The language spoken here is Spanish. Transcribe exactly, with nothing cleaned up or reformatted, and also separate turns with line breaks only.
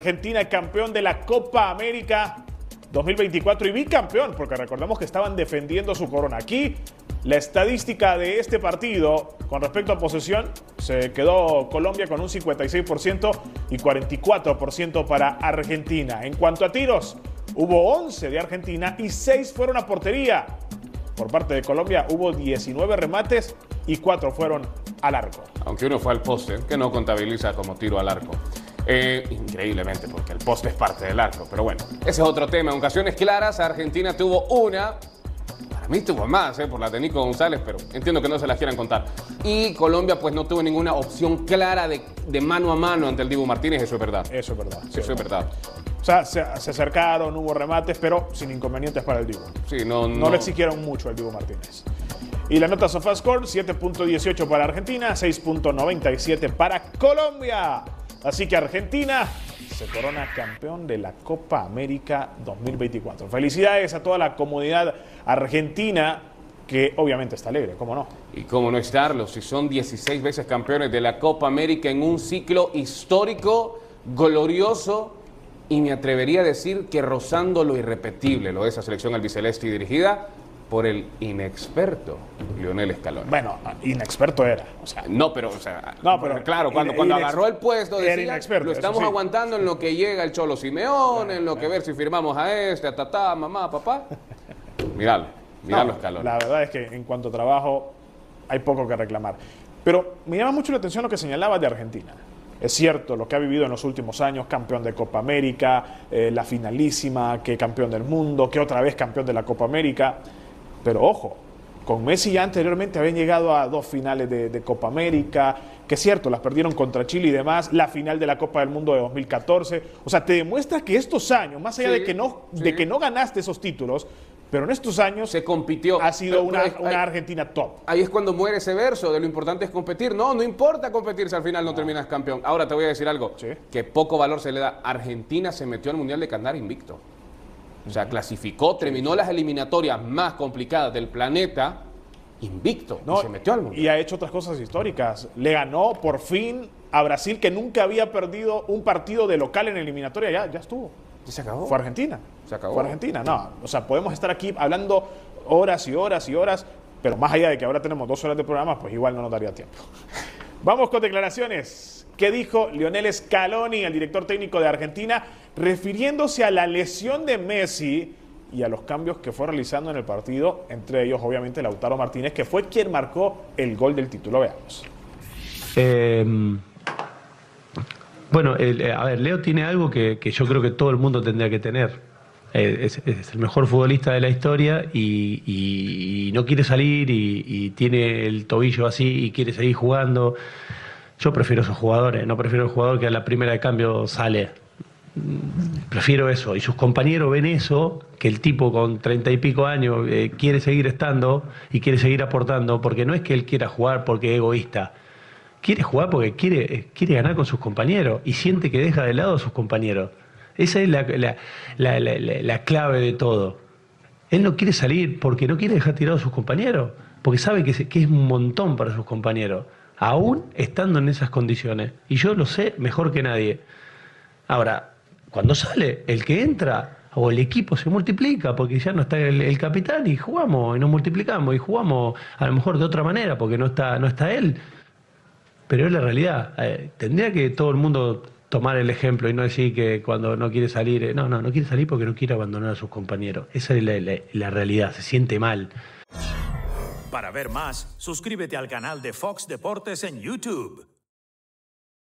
Argentina campeón de la Copa América dos mil veinticuatro y bicampeón, porque recordemos que estaban defendiendo su corona. Aquí la estadística de este partido con respecto a posesión se quedó Colombia con un cincuenta y seis por ciento y cuarenta y cuatro por ciento para Argentina. En cuanto a tiros, hubo once de Argentina y seis fueron a portería. Por parte de Colombia hubo diecinueve remates y cuatro fueron al arco.
Aunque uno fue al poste, que no contabiliza como tiro al arco. Eh, increíblemente, porque el poste es parte del arco. Pero bueno, ese es otro tema. En ocasiones claras, Argentina tuvo una. Para mí tuvo más, eh, por la de Nico González, pero entiendo que no se las quieran contar. Y Colombia, pues, no tuvo ninguna opción clara de, de mano a mano ante el Dibu Martínez. Eso es verdad.
Eso es verdad. Sí,
Eso es verdad.
O sea, se, se acercaron, hubo remates, pero sin inconvenientes para el Dibu.
Sí, no, no.
No le exigieron mucho al Dibu Martínez. Y la nota SofaScore, siete punto dieciocho para Argentina, seis punto noventa y siete para Colombia. Así que Argentina se corona campeón de la Copa América dos mil veinticuatro. Felicidades a toda la comunidad argentina, que obviamente está alegre, ¿cómo no?
Y cómo no estarlo, si son dieciséis veces campeones de la Copa América en un ciclo histórico, glorioso, y me atrevería a decir que rozando lo irrepetible, lo de esa selección albiceleste y dirigida por el inexperto Lionel Scaloni.
Bueno, inexperto era. O sea,
no, pero, o sea,
no, pero
claro, cuando, cuando agarró el puesto, decía,
inexperto,
lo estamos
sí.
aguantando en lo que llega el Cholo Simeone,
claro,
en lo que
claro.
ver si firmamos a este, a tatá, mamá, papá. Míralo, míralo,
no,
Scaloni.
La verdad es que en cuanto a trabajo hay poco que reclamar. Pero me llama mucho la atención lo que señalaba de Argentina. Es cierto, lo que ha vivido en los últimos años, campeón de Copa América, eh, la finalísima, que campeón del mundo, que otra vez campeón de la Copa América. Pero ojo, con Messi ya anteriormente habían llegado a dos finales de, de Copa América, que es cierto, las perdieron contra Chile y demás, la final de la Copa del Mundo de dos mil catorce. O sea, te demuestra que estos años, más allá
sí,
de, que no,
sí.
de que no ganaste esos títulos, pero en estos años
se compitió.
Ha sido una,
ahí,
una
ahí,
Argentina top.
Ahí es cuando muere ese verso de lo importante es competir. No, no importa competir si al final no, no terminas campeón. Ahora te voy a decir algo, ¿sí? Que poco valor se le da. Argentina se metió al Mundial de Qatar invicto. O sea, clasificó, terminó las eliminatorias más complicadas del planeta invicto
no,
y se metió al Mundial.
Y ha hecho otras cosas históricas. Le ganó por fin a Brasil, que nunca había perdido un partido de local en eliminatoria. Ya, ya estuvo.
¿Y se acabó?
Fue Argentina.
Se acabó.
Fue Argentina, no. O sea, podemos estar aquí hablando horas y horas y horas, pero más allá de que ahora tenemos dos horas de programa, pues igual no nos daría tiempo. Vamos con declaraciones. ¿Qué dijo Lionel Scaloni, el director técnico de Argentina, refiriéndose a la lesión de Messi y a los cambios que fue realizando en el partido? Entre ellos, obviamente, Lautaro Martínez, que fue quien marcó el gol del título. Veamos.
Eh, bueno, el, a ver, Leo tiene algo que, que yo creo que todo el mundo tendría que tener. Eh, es, es el mejor futbolista de la historia y, y, y no quiere salir y, y tiene el tobillo así y quiere seguir jugando. Yo prefiero esos jugadores, no prefiero el jugador que a la primera de cambio sale. Prefiero eso. Y sus compañeros ven eso, que el tipo con treinta y pico años eh, quiere seguir estando y quiere seguir aportando, porque no es que él quiera jugar porque es egoísta. Quiere jugar porque quiere, quiere ganar con sus compañeros y siente que deja de lado a sus compañeros. Esa es la, la, la, la, la, la clave de todo. Él no quiere salir porque no quiere dejar tirados a sus compañeros, porque sabe que, se, que es un montón para sus compañeros, aún estando en esas condiciones. Y yo lo sé mejor que nadie. Ahora, cuando sale, el que entra o el equipo se multiplica porque ya no está el, el capitán y jugamos y nos multiplicamos y jugamos a lo mejor de otra manera porque no está, no está él. Pero es la realidad. Eh, tendría que todo el mundo tomar el ejemplo y no decir que cuando no quiere salir, eh, no, no, no quiere salir porque no quiere abandonar a sus compañeros. Esa es la, la, la realidad, se siente mal.
Para ver más, suscríbete al canal de Fox Deportes en YouTube.